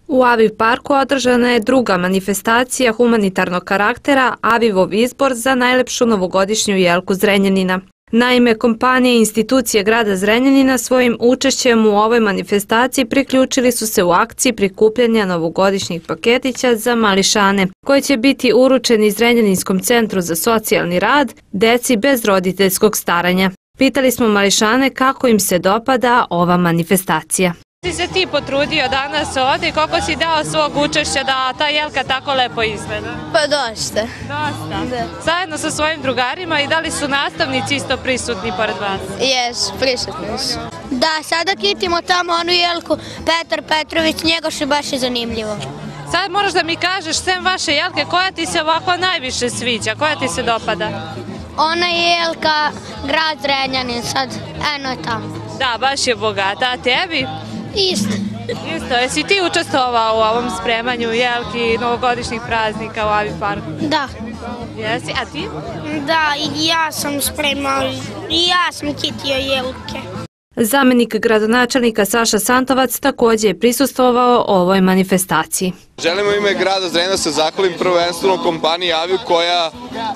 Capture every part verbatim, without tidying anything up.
U Aviv parku održana je druga manifestacija humanitarnog karaktera Avivov izbor za najlepšu novogodišnju jelku Zrenjanina. Naime, kompanije i institucije grada Zrenjanina svojim učešćem u ovoj manifestaciji priključili su se u akciji prikupljanja novogodišnjih paketića za mališane, koji će biti uručeni Zrenjaninskom centru za socijalni rad, deci bez roditeljskog staranja. Pitali smo mališane kako im se dopada ova manifestacija. Ti se ti potrudio danas ovdje i koliko si dao svog učešća da ta jelka tako lepo izgleda? Pa dosta. Dosta? Da. Zajedno sa svojim drugarima i da li su nastavnici isto prisutni pored vas? Jes, prisutni su. Da, sada kitimo tamo onu jelku Petar Petrović, njega što baš je zanimljivo. Sad moraš da mi kažeš, sem vaše jelke, koja ti se ovako najviše sviđa, koja ti se dopada? Ona je jelka grad Zrenjanin, sad eno je tamo. Da, baš je bogata, a tebi? Isto. Isto, jesi ti učestvovao u ovom spremanju jelki novogodišnjih praznika u Aviv parku? Da. Jesi, a ti? Da, i ja sam spremao, i ja sam kitio jelke. Zamenik gradonačelnika Saša Santovac također je prisustvovao ovoj manifestaciji. Želimo u ime grada Zrenjanina se zahvalim prvenstveno kompaniji Aviv koja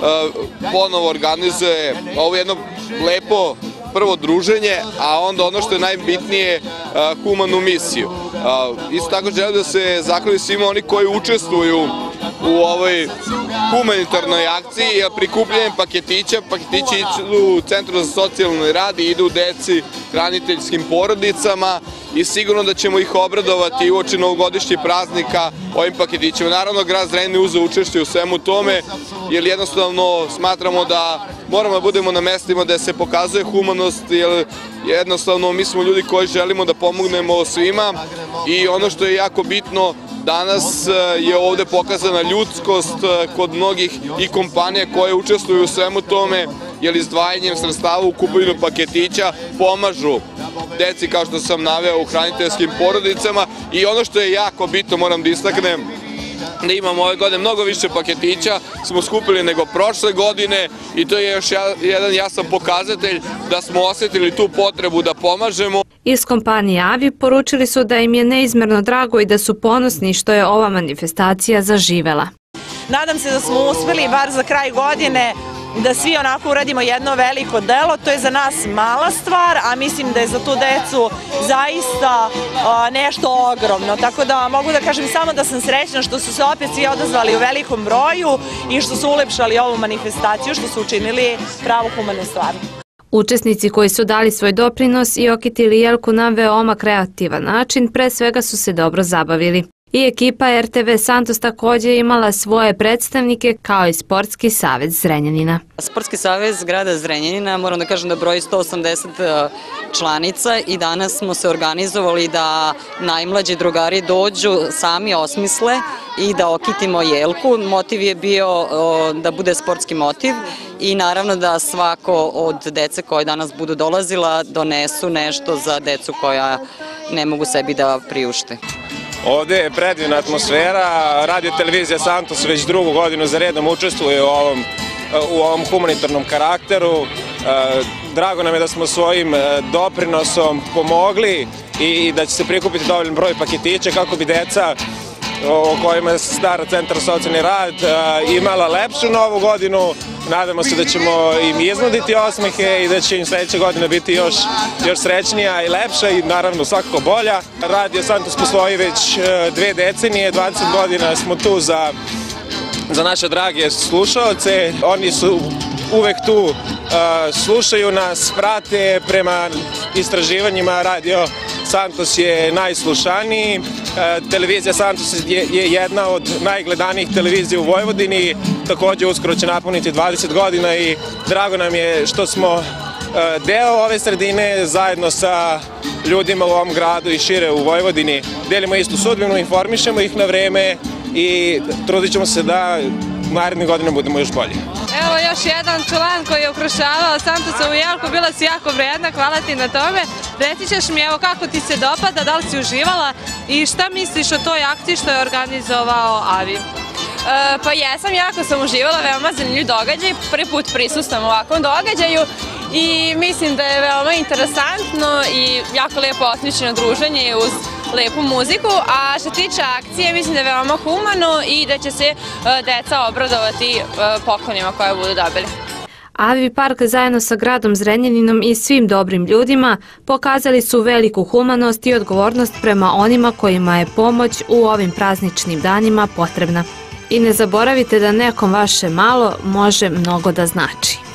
ponovo organizuje ovo jedno lepo prvo druženje, a onda ono što je najbitnije, humanu misiju. Isto tako želim da se zahvalim svima oni koji učestvuju u ovoj humanitarnoj akciji, prikupljanjem paketića. Paketići idu u Centru za socijalni rad i idu deci, hraniteljskim porodicama i sigurno da ćemo ih obradovati uoči novogodišnjih praznika ovim paketićima. Naravno, grad Zrenjanin uzeo učešće u svemu tome, jer jednostavno smatramo da moramo da budemo na mestima da se pokazuje humanost, jer jednostavno mi smo ljudi koji želimo da pomognemo svima i ono što je jako bitno, danas je ovde pokazana ljudskost kod mnogih i kompanija koje učestvuju u svemu tome, jer izdvajanjem sredstava u kupovinu paketića pomažu deci, kao što sam naveo, u hraniteljskim porodicama. I ono što je jako bitno, moram da istaknem, da imamo ove godine mnogo više paketića, smo skupili nego prošle godine i to je još jedan jasan pokazatelj da smo osjetili tu potrebu da pomažemo. Iz kompanije Aviv poručili su da im je neizmerno drago i da su ponosni što je ova manifestacija zaživela. Nadam se da smo uspeli bar za kraj godine da svi onako uradimo jedno veliko delo. To je za nas mala stvar, a mislim da je za tu decu zaista a, nešto ogromno. Tako da mogu da kažem samo da sam srećna što su se opet svi odazvali u velikom broju i što su ulepšali ovu manifestaciju, što su učinili pravu humanu stvar. Učesnici koji su dali svoj doprinos i okitili jelku na veoma kreativan način, pre svega su se dobro zabavili. I ekipa er te ve Santos također imala svoje predstavnike kao i Sportski savez Zrenjanina. Sportski savez grada Zrenjanina, moram da kažem da broji sto osamdeset članica i danas smo se organizovali da najmlađi drugari dođu, sami osmisle i da okitimo jelku. Motiv je bio da bude sportski motiv i naravno da svako od dece koje danas budu dolazila donesu nešto za decu koja ne mogu sebi da priušte. Ovdje je predivna atmosfera, radio televizija Santos već drugu godinu za redom učestvuje u ovom, u ovom humanitarnom karakteru. Drago nam je da smo svojim doprinosom pomogli i da će se prikupiti dovoljan broj paketića kako bi deca o kojima je stara Centar za socijalni rad imala lepšu novu godinu. Nadamo se da ćemo im iznuditi osmehe i da će im sljedeća godina biti još, još srećnija i lepša i naravno svakako bolja. Radio Santos postoji već dve decenije, dvadeset godina smo tu za, za naše drage slušaoce. Oni su uvek tu, slušaju nas, prate. Prema istraživanjima Radio Santos je najslušaniji. Televizija Santos je jedna od najgledanijih televizija u Vojvodini, također uskoro će napuniti dvadeset godina i drago nam je što smo deo ove sredine zajedno sa ljudima u ovom gradu i šire u Vojvodini. Delimo istu sudbinu, informišemo ih na vreme i trudit ćemo se da naredne godine budemo još bolji. Evo još jedan član koji je ukrušavao Santosovu jelku, bila si jako vredna, hvala ti na tome. Reci ćeš mi evo kako ti se dopada, da li si uživala i šta misliš o toj akciji što je organizovao Aviv? E, pa jesam, jako sam uživala, veoma zanimljiv događaj, prvi put prisustvujem u ovakvom događaju i mislim da je veoma interesantno i jako lijepo osmišljeno druženje uz lepu muziku, a što tiče akcije mislim da je veoma humano i da će se deca obradovati poklonima koje budu dobili. Avivi park zajedno sa gradom Zrenjaninom i svim dobrim ljudima pokazali su veliku humanost i odgovornost prema onima kojima je pomoć u ovim prazničnim danima potrebna. I ne zaboravite da nekom vaše malo može mnogo da znači.